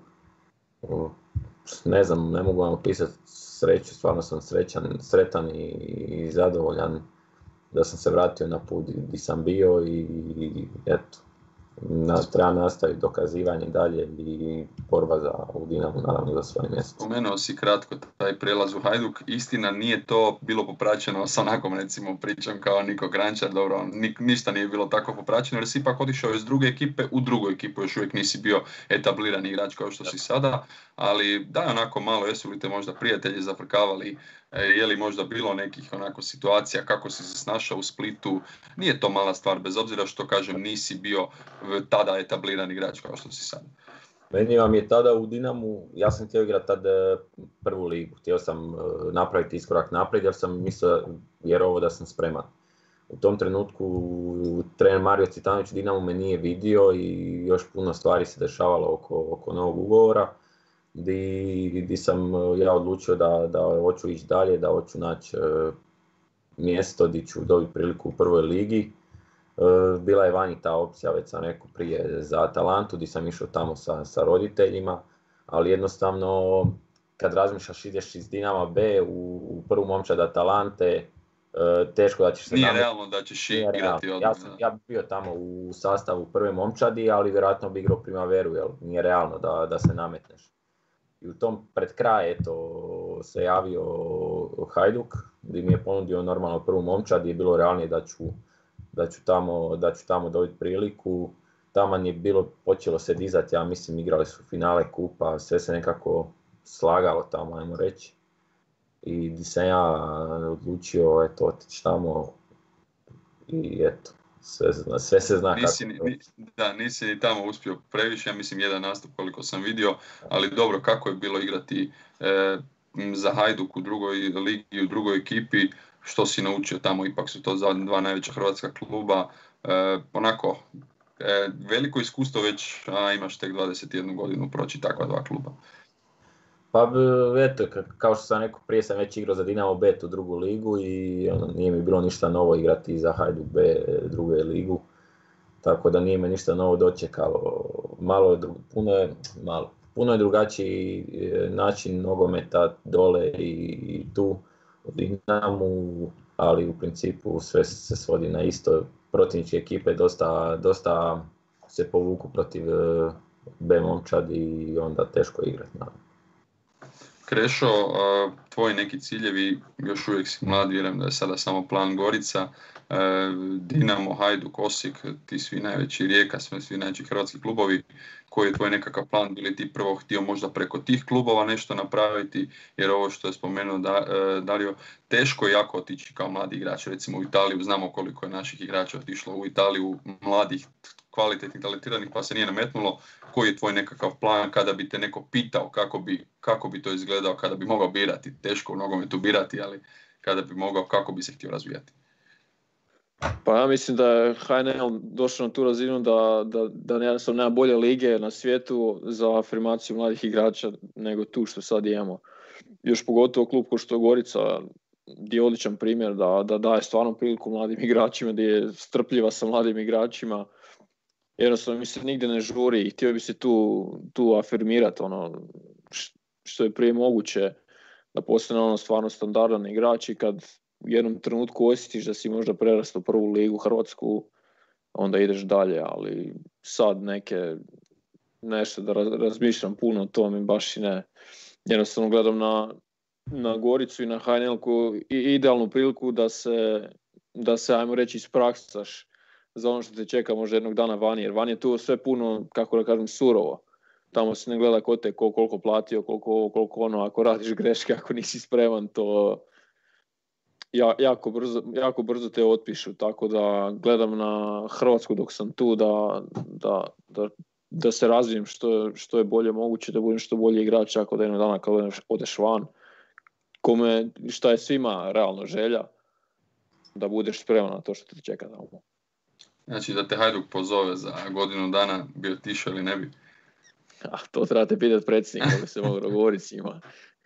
Ne znam, ne mogu vam opisati sreću, stvarno sam srećan, sretan i, i zadovoljan da sam se vratio na put gdje sam bio i, i eto, na, treba nastaviti dokazivanje dalje i borba za, u Dinamu naravno za svoje mjesto. Spomenuo si kratko taj prelaz u Hajduk, istina nije to bilo popraćeno sa onakvom recimo pričom kao Niko Grančar, dobro, ni, ništa nije bilo tako popraćeno jer si ipak otišao iz druge ekipe u drugu ekipu, još uvijek nisi bio etablirani igrač kao što si sada, ali daj onako malo, jesu li te možda prijatelji zafrkavali, je li možda bilo nekih onako situacija kako si se snašao u Splitu, nije to mala stvar, bez obzira što kažem nisi bio tada etablirani igrač kao što si sada. Meni vam je tada u Dinamu, ja sam htio igrati tada prvu ligu, htio sam napraviti iskorak naprijed jer sam mislio vjerovao da sam spreman. U tom trenutku trener Mario Cvitanović u Dinamu me nije vidio i još puno stvari se dešavalo oko, oko novog ugovora. Gdje sam ja odlučio da, da hoću ići dalje, da hoću naći uh, mjesto gdje ću dobiti priliku u prvoj ligi. Uh, bila je vani ta opcija, već sam rekao prije, za Atalantu gdje sam išao tamo sa, sa roditeljima, ali jednostavno kad razmišljaš ideš iz Dinama B u, u prvu momčad Atalante, uh, teško da ćeš se... Nije nam... realno da ćeš igrati odmah. Ja sam ja bi bio tamo u sastavu prve momčadi, ali vjerojatno bi igrao Primaveru, jer nije realno da, da se nametneš. I u tom pred kraj eto, se javio Hajduk gdje mi je ponudio normalno prvu momčad gdje je bilo realnije da ću, da ću tamo, da ću tamo dobiti priliku. Taman je bilo, počelo se dizati, ja mislim igrali su finale kupa, sve se nekako slagalo tamo, ajmo reći. I gdje sam ja odlučio eto, otići tamo i eto. Sve, zna, sve se zna nisi, kako... Ni, da, nisi ni tamo uspio previše, ja mislim jedan nastup koliko sam vidio, ali dobro, kako je bilo igrati e, za Hajduk u drugoj ligi i u drugoj ekipi, što si naučio tamo, ipak su to dva najveća hrvatska kluba, e, onako, e, veliko iskustvo već, a imaš tek dvadeset jednu godinu proći takva dva kluba. Pa eto, kao što sam rekao, prije sam već igrao za Dinamo B u drugu ligu i ono, nije mi bilo ništa novo igrati za Hajduk B drugu ligu, tako da nije me ništa novo dočekalo. Malo, puno, je, malo, puno je drugačiji način nogometa dole i, i tu u Dinamu, ali u principu sve se svodi na isto. Protivničke ekipe dosta, dosta se povuku protiv B momčadi i onda teško igrati. Krešo, tvoji neki ciljevi, još uvijek si mlad, vjerujem da je sada samo plan Gorica, Dinamo, Hajduk, Osijek, ti svi najveći, Rijeka, svi najveći hrvatski klubovi, koji je tvoj nekakav plan, bili ti prvo htio možda preko tih klubova nešto napraviti, jer ovo što je spomenuo Dario, teško je jako otići kao mladi igrač, recimo u Italiju, znamo koliko je naših igrača otišlo u Italiju, mladih, kvalitetnih, talentiranih, pa se nije nametnulo. Koji je tvoj nekakav plan kada bi te neko pitao kako bi, kako bi to izgledao, kada bi mogao birati, teško u nogometu birati, ali kada bi mogao, kako bi se htio razvijati? Pa ja mislim da je H N L došao na tu razinu da, da, da jednostavno nema bolje lige na svijetu za afirmaciju mladih igrača nego tu što sad imamo. Još pogotovo klub ko što je Gorica je odličan primjer da, da daje stvarno priliku mladim igračima, da je strpljiva sa mladim igračima. Jednostavno mi se nigdje ne žuri i htio bi se tu, tu afirmirati ono, što je prije moguće da postane ono stvarno standardan igrač i kad u jednom trenutku osjetiš da si možda prerastao prvu ligu Hrvatsku, onda ideš dalje, ali sad neke nešto da razmišljam puno o tome baš i ne. Jednostavno gledam na, na Goricu i na H N L-ku i idealnu priliku da se, da se ajmo reći ispraksaš za ono što te čeka možda jednog dana vani, jer vani je tu sve puno, kako da kažem, surovo. Tamo se ne gleda ko te ko, koliko platio, koliko, koliko ono, ako radiš greške, ako nisi spreman, to ja, jako, brzo, jako brzo te otpišu, tako da gledam na Hrvatsku dok sam tu da, da, da, da se razvijem što, što je bolje moguće, da budem što bolji igrač, ako da jednog dana kad odeš van, kome, šta je svima realno želja, da budeš spreman na to što te čeka tamo. Znači da te Hajduk pozove za godinu dana, bi otišao ili ne bi? A to trebate pitati predsjednika, da se mogu dogovoriti s njima.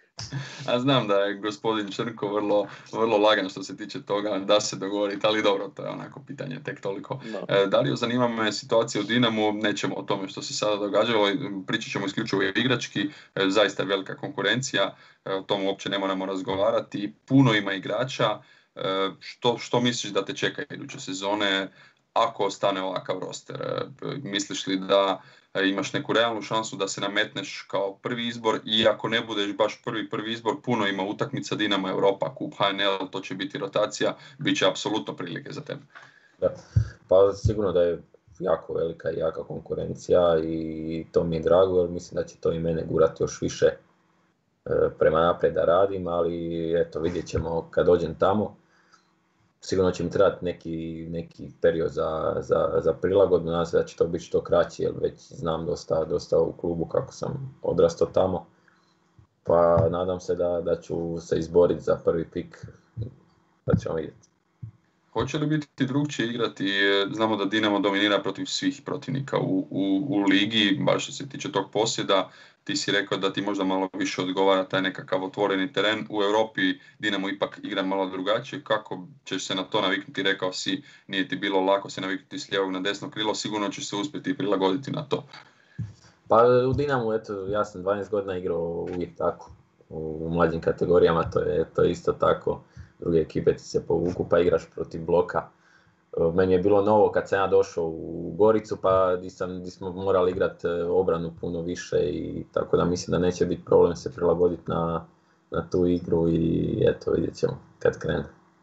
A znam da je gospodin Črnko vrlo, vrlo lagan što se tiče toga da se dogovoriti, ali dobro, to je onako pitanje tek toliko. No. E, Dario, zanima me situacija u Dinamu, nećemo o tome što se sada događalo, pričat ćemo isključivo igrački, e, zaista je velika konkurencija, e, o tom uopće ne moramo razgovarati, puno ima igrača, e, što, što misliš da te čeka iduće sezone ako ostane ovakav roster? E, misliš li da imaš neku realnu šansu da se nametneš kao prvi izbor i ako ne budeš baš prvi prvi izbor, puno ima utakmica, Dinamo Europa, Kup, H N L, to će biti rotacija, bit će apsolutno prilike za tebe. Da. Pa sigurno da je jako velika i jaka konkurencija i to mi je drago jer mislim da će to i mene gurati još više prema naprijed da radim, ali eto vidjet ćemo kad dođem tamo. Sigurno će mi trebati neki, neki period za, za, za prilagodbu, nadam se da će to biti što kraći jer već znam dosta, dosta u klubu kako sam odrastao tamo. Pa nadam se da, da ću se izboriti za prvi pik, da ćemo vidjeti. Hoće li biti drugčije igrati? Znamo da Dinamo dominira protiv svih protivnika u, u, u ligi, baš što se tiče tog posjeda. Ti si rekao da ti možda malo više odgovara taj nekakav otvoreni teren. U Europi Dinamo ipak igra malo drugačije. Kako ćeš se na to naviknuti? Rekao si, nije ti bilo lako se naviknuti s lijevog na desno krilo. Sigurno ćeš se uspjeti prilagoditi na to. Pa u Dinamu, eto, ja sam dvanaest godina igrao uvijek tako. U mlađim kategorijama to je, to je isto tako. Druge ekipe ti se povuku pa igraš protiv bloka. Meni je bilo novo kad sam ja došao u Goricu pa di, sam, di smo morali igrati obranu puno više i tako da mislim da neće biti problem se prilagoditi na, na tu igru i eto vidjet ćemo kad krene.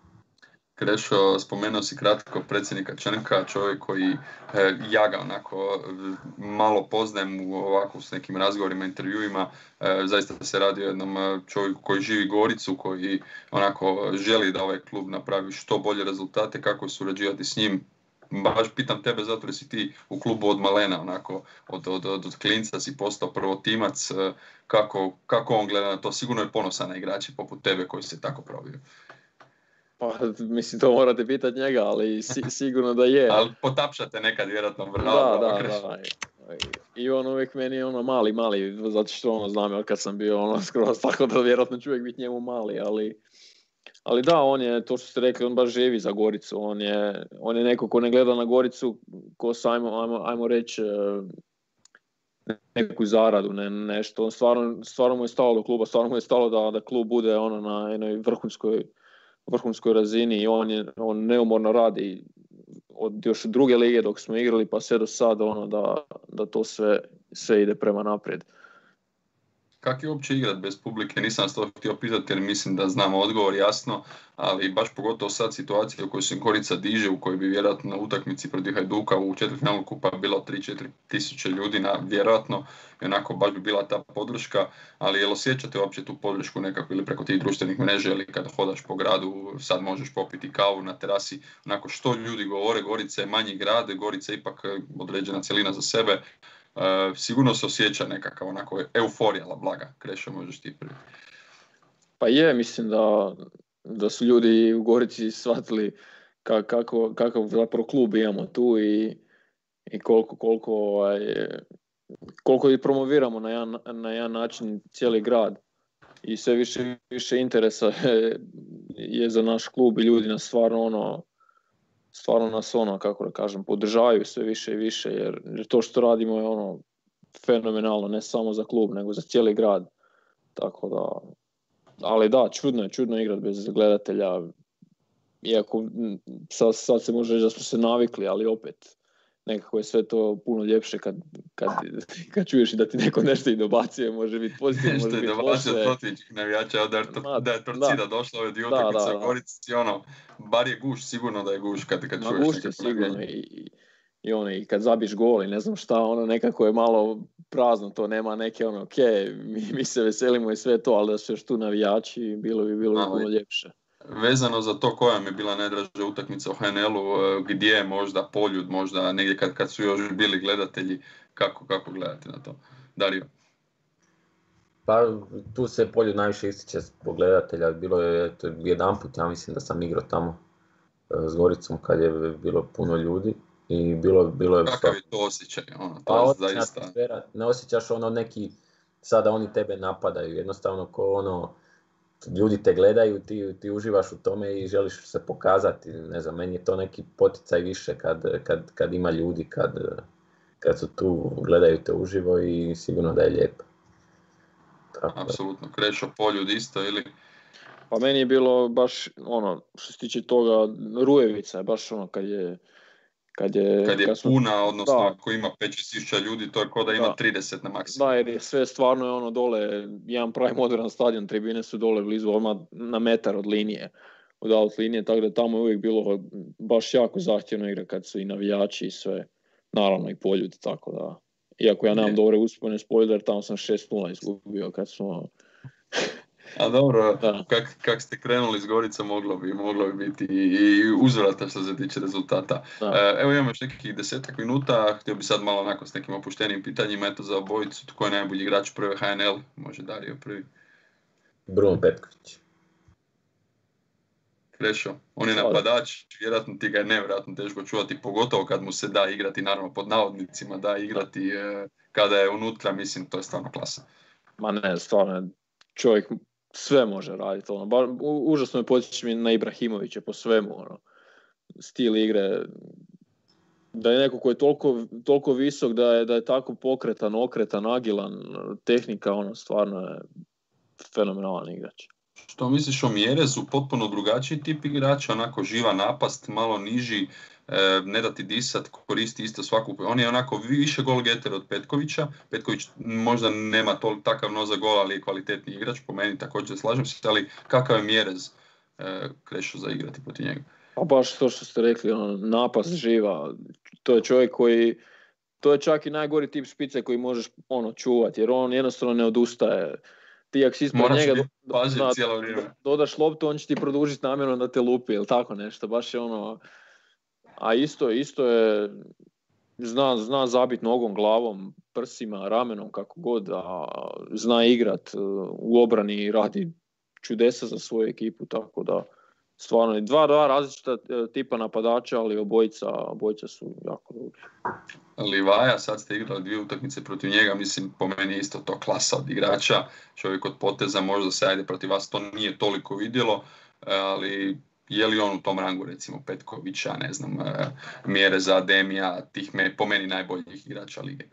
Krešo, spomenuo si kratko predsjednika Črnka, čovjek koji e, ja ga onako malo poznajem u ovako s nekim razgovorima, intervjuima, e, zaista se radi o jednom čovjeku koji živi Goricu, koji onako želi da ovaj klub napravi što bolje rezultate, kako surađivati s njim. Baš pitam tebe zato jer si ti u klubu od malena, onako, od, od, od, od klinca si postao prvotimac, kako, kako on gleda na to, sigurno je ponosan na igrače poput tebe koji se tako probio. Pa, mislim, to morate pitati njega, ali si, sigurno da je. Ali potapšate nekad, vjerojatno, bravo. Da, da, da. I on uvijek meni je ono mali, mali, zato što ono znam, kad sam bio ono skroz, tako da vjerojatno ću uvijek biti njemu mali, ali... Ali da, on je, to što ste rekli, on baš živi za Goricu, on je, on je neko ko ne gleda na Goricu, ko sa, ajmo, ajmo, ajmo reći, neku zaradu, ne, nešto, on stvarno, stvarno mu je stalo do kluba, stvarno mu je stalo da, da klub bude ono na jednoj vrhunskoj, vrhunskoj razini i on, je, on neumorno radi od još druge lige dok smo igrali pa sve do sada ono da, da to sve, sve ide prema naprijed. Kako je uopće igrat bez publike? Nisam vas to htio pitati jer mislim da znam odgovor jasno, ali baš pogotovo sad situacija u kojoj se Gorica diže, u kojoj bi vjerojatno na utakmici protiv Hajduka u četvrtfinalu kupa bilo tri do četiri tisuće ljudi, na, vjerojatno, i onako baš bi bila ta podrška, ali jel osjećate uopće tu podršku nekako ili preko tih društvenih mreža ili kada hodaš po gradu, sad možeš popiti kavu na terasi, onako što ljudi govore, Gorica je manji grad, Gorica je ipak određena cjelina za sebe. Uh, sigurno se osjeća nekakav onako euforija blaga. Krešo, možeš ti prvi. Pa je, mislim da, da su ljudi u Gorici shvatili kako, kakav zapravo klub imamo tu i, i koliko, koliko, ovaj, koliko i promoviramo na jedan, na jedan način cijeli grad. I sve više, više interesa je, je za naš klub i ljudi nas stvarno ono stvarno nas ono, kako da kažem, podržavaju sve više i više, jer, jer to što radimo je ono fenomenalno, ne samo za klub, nego za cijeli grad. Tako da, ali da, čudno je, čudno igrati bez gledatelja, iako sad, sad se može reći da smo se navikli, ali opet, nekako je sve to puno ljepše kad, kad, kad čuješ da ti neko nešto i dobacuje, može biti pozitivno, može biti loše. Nešto je dobacio od navijača, da je, to, da je Torcida došla od utakmica u Gorici, ono, bar je guš, sigurno da je guš kad, kad čuješ nekako sigurno i, i, i, ono, i kad zabiš gol i ne znam šta, ono nekako je malo prazno, to nema neke ono, ok, mi, mi se veselimo i sve to, ali da su još tu navijači, bilo bi bilo puno ljepše. Vezano za to koja mi je bila najdraža utakmica u H N L-u, gdje je možda Poljud, možda negdje kad, kad su još bili gledatelji, kako, kako gledate na to? Dario? Pa tu se Polju najviše ističe zbog gledatelja, bilo je to jedan put, ja mislim da sam igrao tamo s Goricom kad je bilo puno ljudi i bilo, bilo je... Kakav je to osjećaj? Ono, to pa je odlična zaista... atmosfera, ne osjećaš ono neki, sada oni tebe napadaju, jednostavno ko ono, ljudi te gledaju, ti, ti uživaš u tome i želiš se pokazati, ne znam, meni je to neki poticaj više kad, kad, kad ima ljudi, kad, kad su tu, gledaju te uživo i sigurno da je lijepo. Tako. Apsolutno, Krešo, Poljud isto ili? Pa meni je bilo baš ono, što se tiče toga, Rujevica je baš ono kad je... Kad je, kad je kad smo, puna, odnosno da, ako ima pet tisuća ljudi, to je kao da ima da, trideset na maksimum. Da, jer je sve stvarno je ono dole, jedan pravi moderan stadion, tribine su dole blizu, odmah na metar od linije, od out linije, tako da tamo je uvijek bilo baš jako zahtjevno igra kad su i navijači i sve, naravno i Poljud, tako da, iako ja nemam je. dobre uspomene s Poljud, jer tamo sam šest nula izgubio kad smo... A dobro, kak, kak ste krenuli s Goricom, moglo bi, moglo bi biti i, i uzvrata što se tiče rezultata. E, evo imamo još nekih desetak minuta, htio bi sad malo onako s nekim opuštenim pitanjima, eto za obojicu, tko je najbolji igrač prve H N L, može Dario prvi. Bruno Petković. Krešo, on je napadač, vjerojatno ti ga je nevjerojatno teško čuvati, pogotovo kad mu se da igrati, naravno pod navodnicima, da igrati e, kada je unutra, mislim, to je stvarno klasa. Ma ne, stvarno, čovjek sve može raditi, ono, bar, u, užasno me podsjeća mi na Ibrahimovića po svemu, ono, stil igre, da je neko koji je toliko, toliko visok, da je, da je tako pokretan, okretan, agilan, tehnika, ono, stvarno je fenomenalan igrač. Što misliš o Mjerezu, potpuno drugačiji tip igrača, onako živa napast, malo niži, e, ne da ti disat, koristi isto svaku, on je onako više gol-getter od Petkovića, Petković možda nema tol, takav nos za gol, ali je kvalitetni igrač, po meni također slažem se, ali kakav je Mjerez e, Krešo za igrati protiv njega? Pa baš to što ste rekli, on, napast živa, to je čovjek koji, to je čak i najgori tip špice koji možeš ono čuvati, jer on jednostavno ne odustaje. Ti ako si ispod njega do, do, do, dodaš loptu, on će ti produžiti namjerno da te lupi ili tako nešto, baš je ono, a isto, isto je, zna, zna zabit nogom, glavom, prsima, ramenom, kako god, a zna igrat u obrani, radi čudesa za svoju ekipu, tako da stvarno dva, dva različita tipa napadača, ali obojica, obojica su jako dobri. Livaja, sad ste igrali dvije utakmice protiv njega, mislim po meni je isto to klasa od igrača, čovjek od poteza, možda se ajde protiv vas to nije toliko vidjelo, ali je li on u tom rangu recimo Petkovića, ne znam, Mjereza, Demija, tih me, po meni najboljih igrača lige?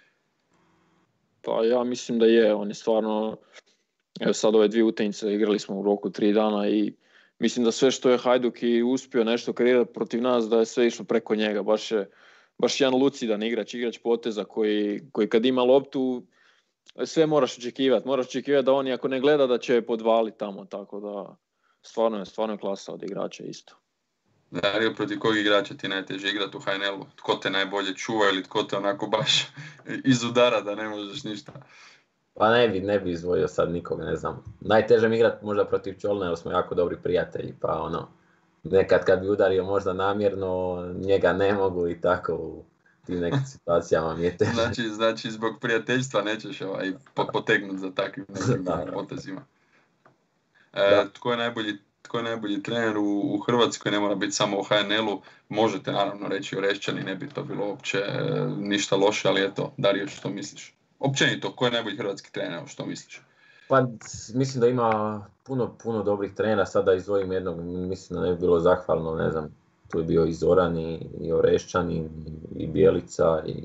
Pa ja mislim da je, on je stvarno, evo sad ove dvije utakmice igrali smo u roku tri dana i mislim da sve što je Hajduk i uspio nešto kreirati protiv nas, da je sve išlo preko njega. Baš je baš jedan lucidan igrač, igrač poteza koji, koji kad ima loptu, sve moraš očekivati. Moraš očekivati da on, ako ne gleda, da će podvaliti tamo. Tako da stvarno je, stvarno je klasa od igrača isto. Dario, protiv kojeg igrača ti najteže igrati u H N L-u? Tko te najbolje čuva ili tko te onako baš izudara da ne možeš ništa? Pa ne bi, ne bi izvojio sad nikog, ne znam. Najteže mi igrati možda protiv Čolna, jer smo jako dobri prijatelji, pa ono, nekad kad bi udario možda namjerno, njega ne mogu i tako u tim nekim situacijama mi je teže. Znači, znači zbog prijateljstva nećeš ovaj potegnuti za takvim potezima. E, tko je najbolji, tko je najbolji trener u, u Hrvatskoj, ne mora biti samo u H N L-u, možete naravno reći Orešćani, ne bi to bilo uopće e, ništa loše, ali eto, Dario, što misliš? Općenito, ko je najbolji hrvatski trener, što misliš? Pa mislim da ima puno, puno dobrih trenera, sada izdvojim jednog, mislim da ne bi bilo zahvalno, ne znam, tu je bio i Zoran i, i Orešćan i, i Bjelica i...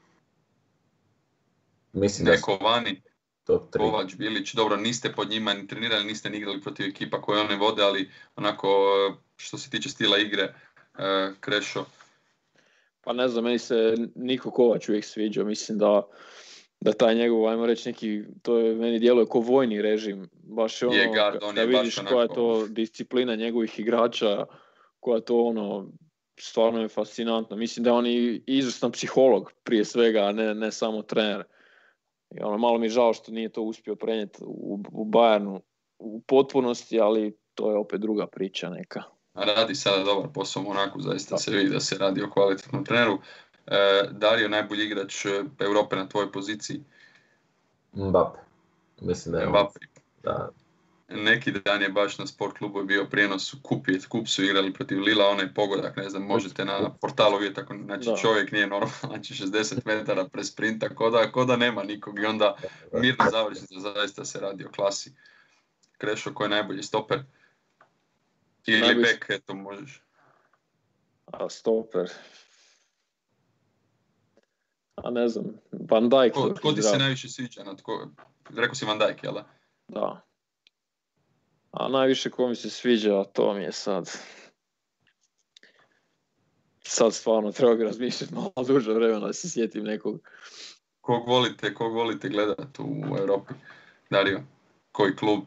Mislim Neko da Vani, Kovač, Bilić, dobro, niste pod njima ni trenirali, niste ni igrali protiv ekipa koje one vode, ali onako što se tiče stila igre, Krešo. Pa ne znam, meni se Niko Kovač uvijek sviđa, mislim da da taj njegov, ajmo reći neki, to je, meni djeluje kao vojni režim, baš je ono, je gard, on da je vidiš koja je to disciplina njegovih igrača, koja to ono, stvarno je fascinantno. Mislim da je on i izvrstan psiholog prije svega, a ne, ne samo trener. I ono, malo mi je žao što nije to uspio prenijeti u, u Bayernu u potpunosti, ali to je opet druga priča neka. A radi sada dobar posao u Monaku, zaista da. Se vidi da se radi o kvalitetnom treneru. E, Dario, najbolji igrač Europe na tvojoj poziciji? Mbappe. Mislim da je on, Mbappe. da, Neki dan je baš na sport klubu bio prijenos u kupi, kup su igrali protiv Lila, onaj pogodak, ne znam, možete na portalu vidjeti, ako, znači Da. čovjek nije normalan, znači šezdeset metara presprinta, ko da, ko da nema nikog i onda mirna završnica, zaista se radi o klasi. Krešo, ko je najbolji stoper? Ili Najbolji- bek, eto možeš. A stoper. A ne znam, Van Dijk. Ko, dok ko je ti se zdrav. najviše sviđa? Na tko, rekao si Van Dijk, jel da? Da. A najviše ko mi se sviđa, to mi je sad... Sad stvarno treba bi razmišljati malo duže vremena da se sjetim nekog. Kog volite, kog volite gledati u Europi? Dario, koji klub?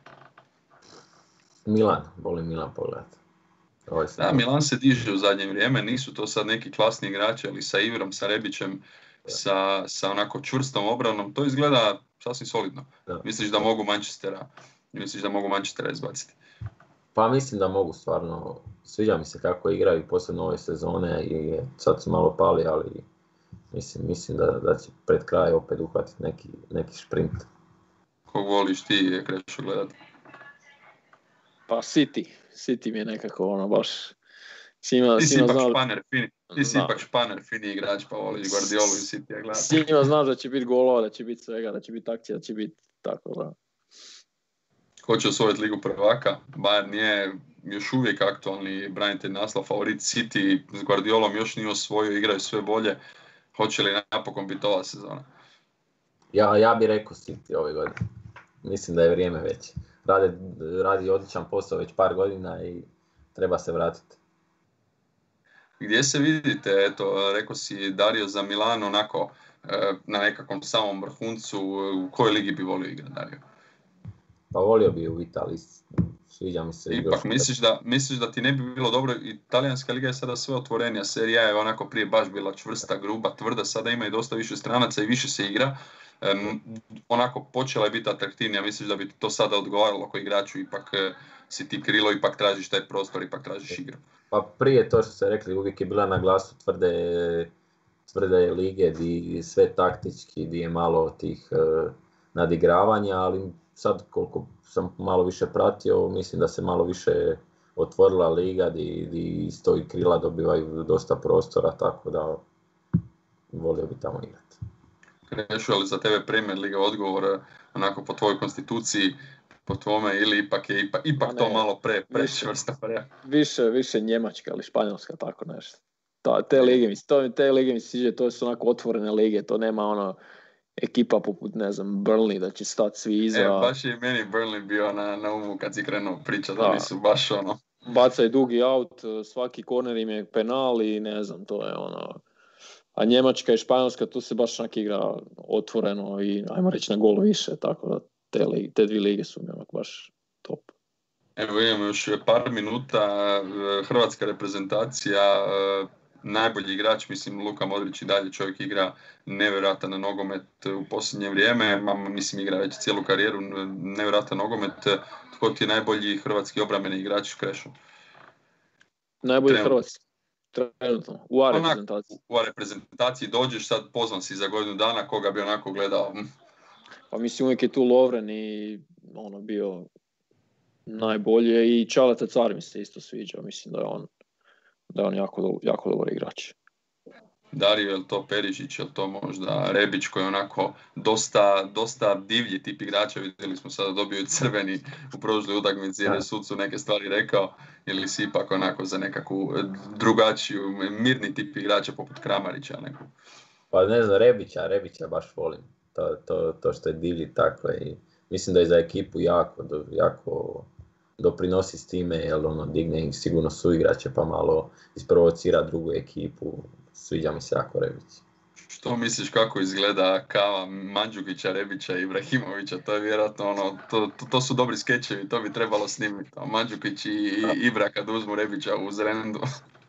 Milan, volim Milan pogledati. Ovaj sam- Da, Milan se diže u zadnje vrijeme, nisu to sad neki klasni igrači, ali sa Ivrom, sa Rebićem, sa, sa onako čvrstom obranom, to izgleda sasvim solidno. Da. Misliš da mogu Manchestera, misliš da mogu Manchestera izbaciti? Pa mislim da mogu stvarno, sviđa mi se kako igraju posebno ove sezone i sad su malo pali, ali mislim, mislim da, da će pred kraj opet uhvatiti neki, neki šprint. Kog voliš ti je Krešo gledati? Pa City. City mi je nekako ono baš... Svima, Ti si svima ipak zna, španer, fini, ti si Da. ipak španer, fini igrač, pa voliš Guardiolu i City gledati. svima znaš da će biti golova, da će biti svega, da će biti akcija, da će biti tako da. Ko će osvojiti ligu prvaka? Bayern je još uvijek aktualni branitelj naslov, favorit City, s Guardiolom još nije osvojio, igraju sve bolje. Hoće li napokon biti ova sezona? Ja, ja bih rekao City ove godine. Mislim da je vrijeme već. Rade, radi odličan posao već par godina i treba se vratiti. Gdje se vidite, eto, rekao si Dario za Milano, onako e, na nekakvom samom vrhuncu, u kojoj ligi bi volio igrati Dario? Pa volio bi u Italiji, sviđa mi se. Ipak, misliš da, misliš da ti ne bi bilo dobro, italijanska liga je sada sve otvorenija, serija je onako prije baš bila čvrsta, gruba, tvrda, sada ima i dosta više stranaca i više se igra. Um, onako počela je biti atraktivnija, misliš da bi ti to sada odgovaralo ako igraču, ipak uh, si ti krilo, ipak tražiš taj prostor, ipak tražiš igru. Pa prije to što ste rekli, uvijek je bila na glasu tvrde, tvrde lige, di sve taktički, di je malo tih uh, nadigravanja, ali sad koliko sam malo više pratio, mislim da se malo više otvorila liga, di, di isto i krila dobivaju dosta prostora, tako da volio bi tamo igrati. Krešo, ali za tebe Premier Liga odgovor onako po tvojoj konstituciji, po tvome, ili ipak je ipak, ipak Pa to ne, malo pre, više. prečvrsta pre. Više, više Njemačka ili Španjolska, tako nešto. Ta, te lige mi, to, te lige mi se sviđa, to su onako otvorene lige, to nema ono ekipa poput, ne znam, Burnley da će stati svi iza. E, baš je i meni Burnley bio na, na umu kad si krenuo pričati, da. Da. Oni su baš ono... Bacaj dugi out, svaki korner im je penal i ne znam, to je ono... A Njemačka i Španjolska, tu se baš onak igra otvoreno i ajmo reći na gol više, tako da te, lige, te dvije lige su mi onak baš top. Evo imamo još par minuta, hrvatska reprezentacija, najbolji igrač, mislim Luka Modrić i dalje čovjek igra nevjerojatan nogomet u posljednje vrijeme, mislim igra već cijelu karijeru, nevjerojatan nogomet. Tko ti je najbolji hrvatski obrambeni igrač, Krešo? Najbolji Trenutno. hrvatski, trenutno, u A reprezentaciji. U A reprezentaciji dođeš, sad pozvan si za godinu dana, koga bi onako gledao? Pa mislim uvijek je tu Lovren i ono bio najbolje i Čaleta Car mi se isto sviđa, mislim da je on, da je on jako, do, jako dobar igrač. Dario, je li to Perišić, je li to možda Rebić koji je onako dosta, dosta divlji tip igrača, vidjeli smo sada dobio crveni u prošloj utakmici jer je sucu neke stvari rekao, ili si ipak onako za nekakvu drugačiju, mirni tip igrača poput Kramarića neku? Pa ne znam, Rebića, Rebića baš volim, to, to, to što je divlji tako i mislim da je za ekipu jako, jako doprinosi s time, jer ono digne ih sigurno suigrače pa malo isprovocira drugu ekipu. Sviđa mi se jako Rebić. Što misliš kako izgleda kava Mandžukića, Rebića i Ibrahimovića? To je vjerojatno ono, to, to, to su dobri skečevi, to bi trebalo snimiti. Mandžukić i, i Ibra kad uzmu Rebića u Zrendu.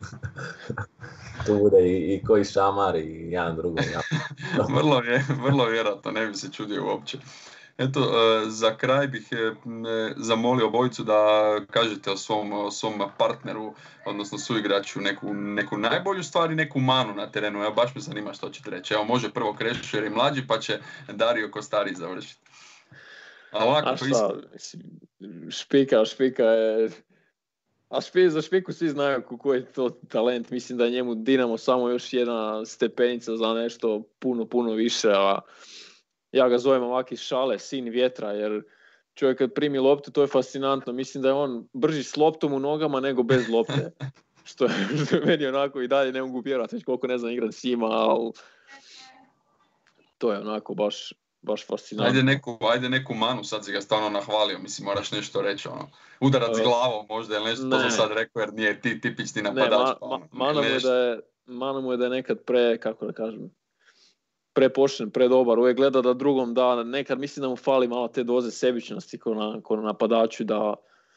Tu bude i, i koji šamar i jedan drugi. Ja. vrlo, je, vrlo vjerojatno, ne bi se čudio uopće. Eto, za kraj bih zamolio obojicu da kažete o svom, o svom partneru, odnosno suigraču, neku, neku najbolju stvar i neku manu na terenu. Evo, baš me zanima što ćete reći. Evo, može prvo Krešo jer je mlađi, pa će Dario ko stariji završiti. A ovako, A šta, mislim, Špika, Špika je... A špi, za Špiku svi znaju koji je to talent, mislim da je njemu Dinamo samo još jedna stepenica za nešto puno, puno više, a ja ga zovem ovak iz šale, sin vjetra, jer čovjek kad primi loptu, to je fascinantno, mislim da je on brži s loptom u nogama nego bez lopte, što je, što je meni onako i dalje ne mogu vjerovati, već koliko ne znam igrat s njima, ali to je onako baš... baš fascinantno. Ajde neku, ajde neku manu, sad si ga stvarno nahvalio, mislim moraš nešto reći, ono, udarac uh, glavom možda ili nešto, ne. To sam sad rekao jer nije ti tipični napadač. Ne, ma, pa, ono, ma, mana, mu je da je, mana mu je da je nekad pre, kako da kažem, prepošten, predobar, uvijek gleda da drugom da, nekad mislim da mu fali malo te doze sebičnosti ko na, ko na napadaču da,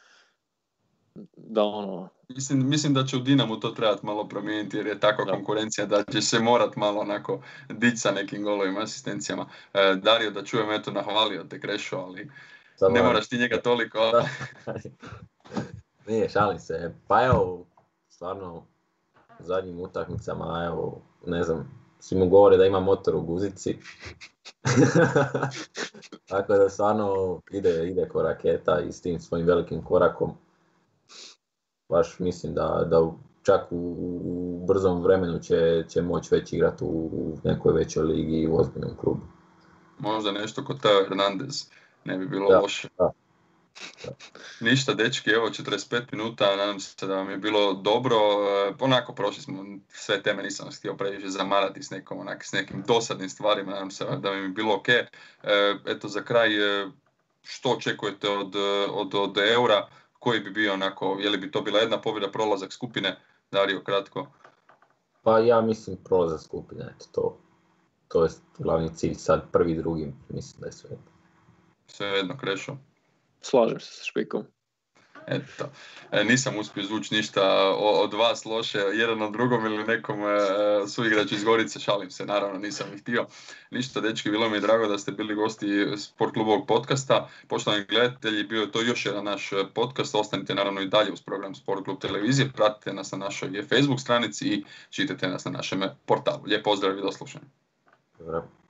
da ono... Mislim, mislim da će u Dinamu to trebati malo promijeniti jer je takva da. konkurencija da će se morat malo onako dići sa nekim golovima, asistencijama. E, Dario, da čujem, eto, nahvalio te Krešo, ali Samo, ne moraš ti njega toliko. Nije, šalim se. Pa evo, stvarno, u zadnjim utakmicama, evo, ne znam, svi mu govore da ima motor u guzici. Tako da stvarno ide, ide ko raketa i s tim svojim velikim korakom. Baš mislim da, da čak u, u brzom vremenu će, će moći već igrati u, u nekoj većoj ligi i u ozbiljnom klubu. Možda nešto kod Teo Hernandez, ne bi bilo da, loše. Da, da. Ništa, dečki, evo četrdeset pet minuta, nadam se da vam je bilo dobro. Onako prošli smo sve teme, nisam htio previše zamarati s, nekom, onak, s nekim dosadnim stvarima, nadam se da vam je bilo ok. Eto, za kraj, što očekujete od, od, od Eura? Koji bi bio onako, je li bi to bila jedna pobjeda, prolazak skupine? Dario, kratko. Pa ja mislim prolazak skupine, eto to. To je glavni cilj, sad prvi, drugi, mislim da je sve jedno. Sve jedno, Krešo. Slažem se sa Špikom. Eto, e, nisam uspio zvući ništa od vas loše, jedan od drugom ili nekom e, suigraču iz Gorice, šalim se, naravno nisam ih htio. Ništa, dečki, bilo mi je drago da ste bili gosti Sport klubovog podcasta. Poštovani gledatelji, bio je to još jedan naš podcast, ostanite naravno i dalje uz program Sport klub televizije, pratite nas na našoj Facebook stranici i čitajte nas na našem portalu. Lijep pozdrav i do slušanja. Dobro.